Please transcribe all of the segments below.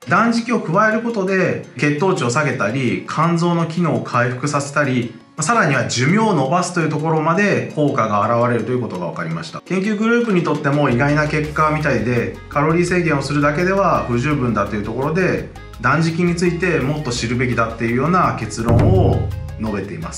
断食を加えることで血糖値を下げたり肝臓の機能を回復させたり、さらには寿命を延ばすというところまで効果が現れるということが分かりました。研究グループにとっても意外な結果みたいで、カロリー制限をするだけでは不十分だというところで、断食についてもっと知るべきだっていうような結論を述べています。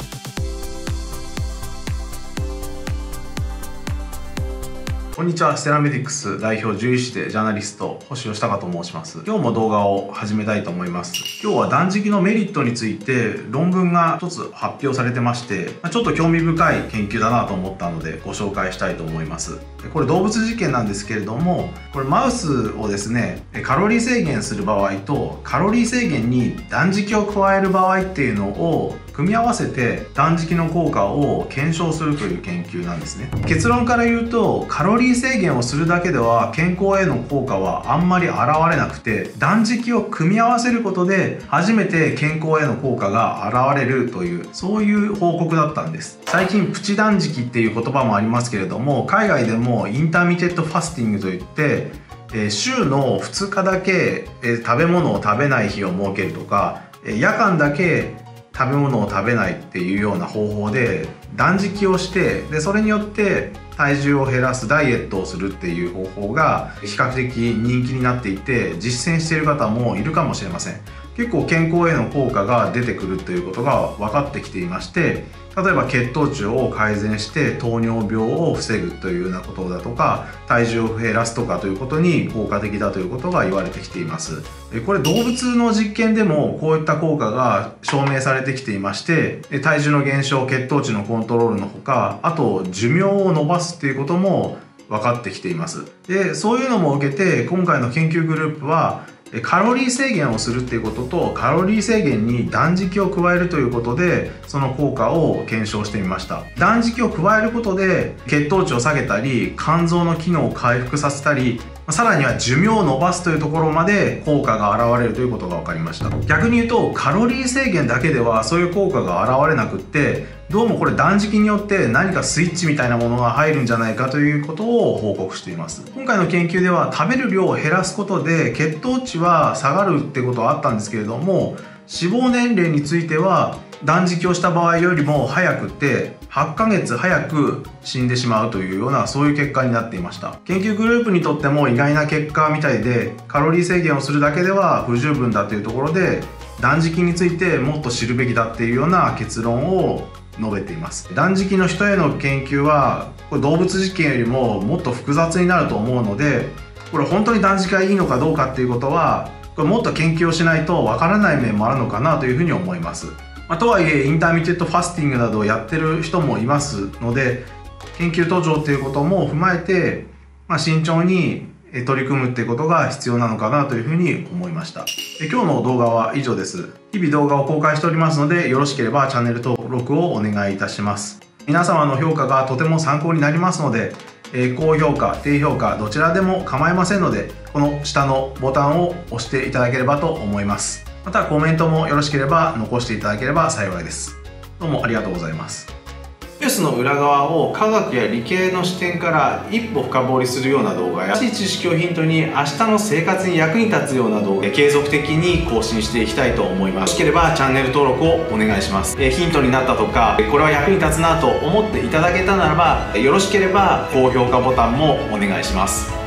こんにちは、ステラメディクス代表獣医師でジャーナリスト星吉隆と申します。今日も動画を始めたいと思います。今日は断食のメリットについて論文が一つ発表されてまして、ちょっと興味深い研究だなと思ったのでご紹介したいと思います。これ動物実験なんですけれども、これマウスをですね、カロリー制限する場合とカロリー制限に断食を加える場合っていうのを組み合わせて断食の効果を検証するという研究なんですね。結論から言うと、カロリー制限をするだけでは健康への効果はあんまり現れなくて、断食を組み合わせることで初めて健康への効果が現れるという、そういう報告だったんです。最近プチ断食っていう言葉もありますけれども、海外でもインターミテッドファスティングといって週の2日だけ食べ物を食べない日を設けるとか、夜間だけ食べ物を食べないっていうような方法で断食をして、でそれによって体重を減らすダイエットをするっていう方法が比較的人気になっていて、実践している方もいるかもしれません。結構健康への効果が出てくるということが分かってきていまして、例えば血糖値を改善して糖尿病を防ぐというようなことだとか、体重を減らすとかということに効果的だということが言われてきています。これ動物の実験でもこういった効果が証明されてきていまして、体重の減少、血糖値のコントロールのほか、あと寿命を延ばすっていうことも分かってきています。でそういうのも受けて、今回の研究グループはカロリー制限をするっていうこととカロリー制限に断食を加えるということで、その効果を検証してみました。断食を加えることで血糖値を下げたり肝臓の機能を回復させたり、さらには寿命を延ばすというところまで効果が現れるということが分かりました。逆に言うとカロリー制限だけではそういう効果が現れなくって、どうもこれ断食によって何かスイッチみたいなものが入るんじゃないかということを報告しています。今回の研究では食べる量を減らすことで血糖値は下がるってことはあったんですけれども、死亡年齢については断食をした場合よりも早くて8ヶ月早く死んでしまうというような、そういう結果になっていました。研究グループにとっても意外な結果みたいで、カロリー制限をするだけでは不十分だというところで、断食についてもっと知るべきだっていうような結論を述べています。断食の人への研究はこれ動物実験よりももっと複雑になると思うので、これ本当に断食がいいのかどうかっていうことはこれもっと研究をしないとわからない面もあるのかなというふうに思います。とはいえインターミテッドファスティングなどをやってる人もいますので、研究途上っていうことも踏まえて、慎重に取り組むっていうことが必要なのかなというふうに思いました。今日の動画は以上です。日々動画を公開しておりますので、よろしければチャンネル登録をお願いいたします。皆様の評価がとても参考になりますので、高評価、低評価どちらでも構いませんので、この下のボタンを押していただければと思います。またコメントもよろしければ残していただければ幸いです。どうもありがとうございます。ニュースの裏側を科学や理系の視点から一歩深掘りするような動画や、新しい知識をヒントに明日の生活に役に立つような動画継続的に更新していきたいと思います。よろしければチャンネル登録をお願いします。ヒントになったとかこれは役に立つなと思っていただけたならば、よろしければ高評価ボタンもお願いします。